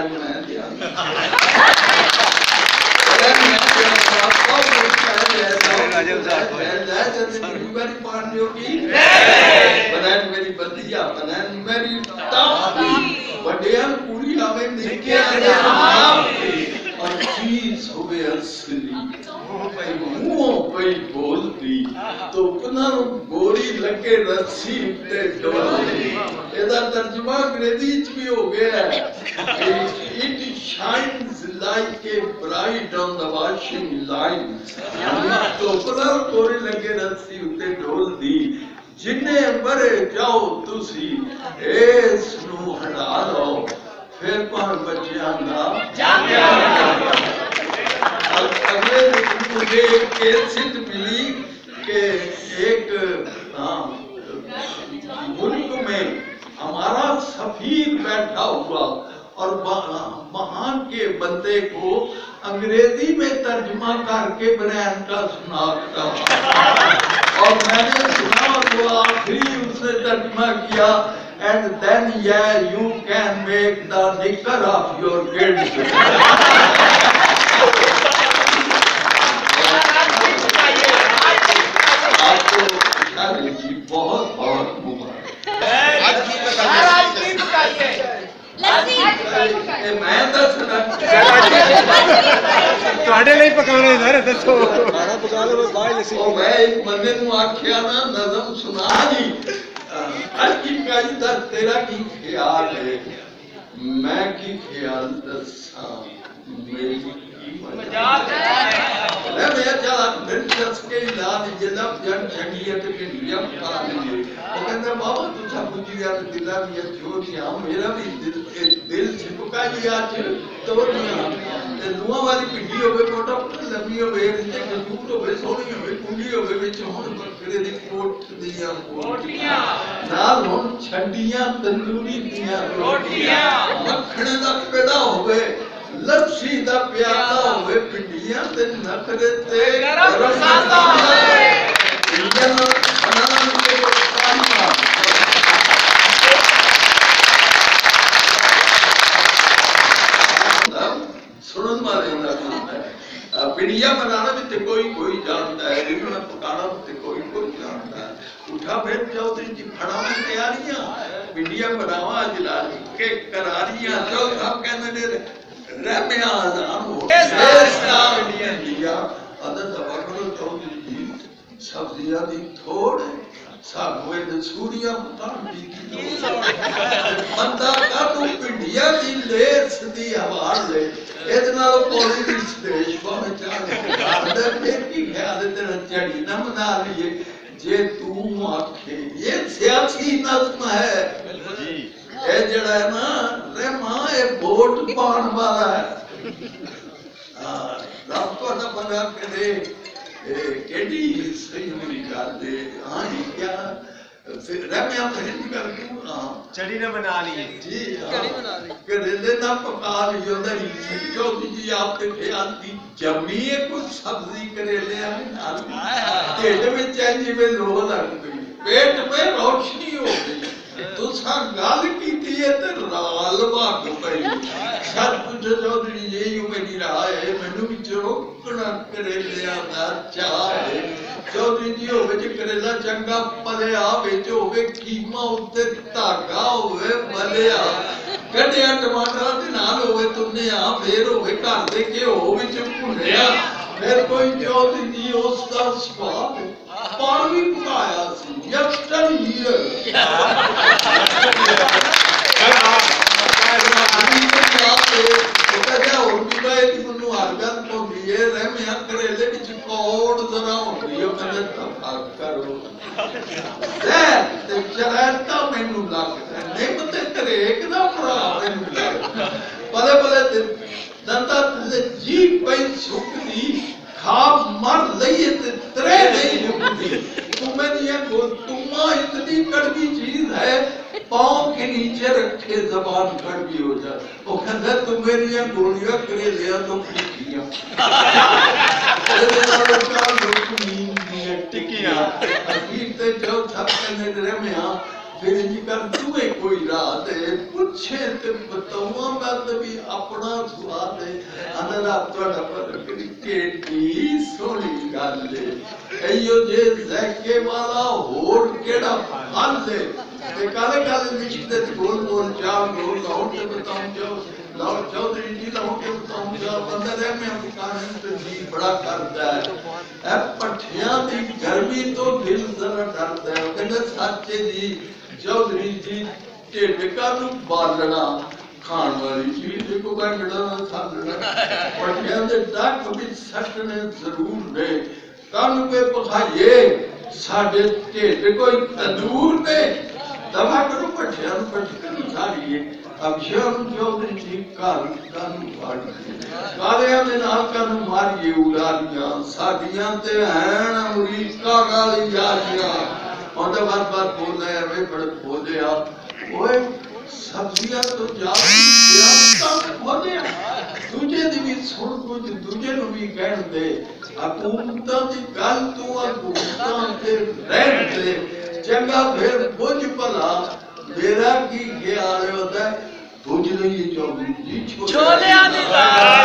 मैं दिया मेरी बदिया मेरी पूरी हमें और चीज हुए असली मुंह पे बोलती तो पुनः गोरी लगे रस्सी ते डोलती ਇਹਦਾ ਤਰਜਮਾ ਅੰਗਰੇਜ਼ੀ ਚ ਵੀ ਹੋ ਗਿਆ ਹੈ it shines like a bright on the washing line तो पुनः गोरी लगे रस्सी उत्ते डोलती जिन्ने बरे जाओ तुसी इस नू हटा लो फिर पर बच्चियां दा अगले दिन मुझे एक कैसेट मिली कि एक मुल्क में हमारा सफीर बैठा हुआ और वहां के बंदे को अंग्रेजी में तर्जुमा करके बयान का सुनाता और मैंने सुना तो आखिरी उसने तर्जुमा किया and then yeah you can make the knicker of your kids आपको जी बहुत बहुत मुबारक मैं दसना ਤੁਹਾਡੇ ਲਈ ਪਕਾਉਣੇ ਸਰ ਦੱਸੋ ਖਾਣਾ ਪਕਾ ਲਓ ਬਾਹਰ ਲੱਸੀ मैं एक बंदे नु आखिया ना नज़म सुना जी आज की काई दा तेरा की ख्याल है मैं की ख्याल दसा मेरी की मजाक है मैं चला दिलचस्प के इलाज जनाब जन छड़िए ते भिंडियां पका लेंगे वो कहंदा बाबा तू सब बुझी गया ते दिला भी जो दिया मेरा भी दिल छिपका लिया च तोड़ियां ते दुआ वाली भिंडी होवे मोटा लंबी होवे ते खजूर होवे सोहनी होवे कुंडी होवे विच हुन बकरे दी कोट दियां रोटियां नाल हुन छड़ियां तंदूरी दियां रोटियां मक्खण दा पेड़ा होवे लस्सी दा प्याला होवे भिंडियां ते नखरे ते गरम मसाला होवे इंजन बनाने के पानी सुनन वाले का काम है भिंडियां बनाना भी ते कोई जानता है रिंगण पकाना भी ते कोई जानता है उठा फिर चौधरी जी फड़ावा तैयारियां भिंडियां बनावा जिला के करारियां चौधरी साहब कहने ने रहमिया आजान हो भिंडियां लिया अदर दबा करो चौधरी जी सब्जियां दी थोड़ सागोए दे सूरिया तांडी की बंदा का तू भिंडियां दी लेस दी हवा ले ਇਹਦੇ ਨਾਲ ਕੋਈ ਵੀ ਦੇਸ਼ ਭਾਵੇਂ ਚਾਹੇ ਅੰਦਰ ਫਿਰ ਕੀ ਖਿਆਲ ਤੇਰਾ ਚੜੀ ਨਾ ਮਨਾ ਲਈਏ ਜੇ ਤੂੰ ਆਖੇ ਇਹ ਸਿਆਸੀ ਨਜ਼ਮ ਹੈ ਜੀ ਇਹ ਜਿਹੜਾ ਹੈ ਨਾ ਰਹਿਮਾ ਇਹ ਵੋਟ ਪਾਉਣ ਵਾਲਾ ਹੈ ਰੱਬ ਤੁਹਾਡਾ ਬਣਾ ਕਰੇ ਕਿਹੜੀ ਸਹੀ ਹੋਣੀ ਕਰਦੇ ਹਾਂ ਜੀ ਕਿਆ फिर रहमिया हिंद कर चढ़ी ने बना ली जी कड़ी बना ली करेले ना पका लियो दरी चौधरी जी आपके ख्याल की जमी कुछ सब्जी करेले नाल ढिड में जिवें लो लग गई पेट में रोशनी हो गई तुसा गल कीती है ते लाल भग पई सब कुछ चौधरी जी मेरी राय है मैनू भी रोकना करेलिया दा चाह है चौधरी जी होवे जे करेला चंगा पलिया विच होवे कीमा उत्ते धागा होवे मलिया कढ़िया टमाटर दे नाल होवे तुन्निया फिर होवे घर दे घिओ विच भुनिया फिर कोई चौधरी जी उस दा स्वाद पानी पकाया सी यस्टर ईयर करेले विच कौड़ जरा होंदी है मैंने तफा करो ते चलता मैनू लगदा निम ते करेक दा भरा मैनू लगदा पले पले दंदा जी पई सुकदी खा मर लईए ते तरे नहीं मुकदी तुम्हें ये तुमा इतनी कड़वी चीज है पांव के नीचे रखे जबान कड़वी हो जाए वो कहता तुम मेरी गोलियां करे लिया तो टिकिया टिकिया अखीर ते जो सब कहने में फिर जी कर तुम्हें कोई राह दे पूछे ते बताऊं मैं तो भी अपना स्वाद है अनरा तोड़ा पर केटी सोनी गल है एयो जे ज़के वाला होर केड़ा फल है ते काले काले लिखते बोल बोल चाव बोल लाओ ते बताऊं जो लाओ चौधरी जी लाओ के बताऊं जो बंदे में अफगान तो जी बड़ा करता है ए पठियां दी गर्मी तो दिल जरा डरता है कहंदे सच्चे जी चौधरी जी ढिडका नूं बालना खाण वाली चीज को गंढड़ा सालना पठियां दे डक विच सटने जरूर ने कल पे पखाइए साडे ढिड कोई तंदूर ने दवा करो पठियां पठियां सारिए अब शर्म चौधरी जी काल कालियां दे नाल कन मारिए उड़ालियां साडियां ते हैन अमरीका वाली यारियां और बार बोल रहे हैं बड़े बोले आप ओए सब्जियां तो तुझे दी भी सुन कुछ दूजे नु भी कहन दे हुकूमतां दी गल तू हुकूमतां ते रहन दे चंगा फिर बुझ भला मेरा की ख्याल होता है बुझ नहीं चौधरी जी छोले दी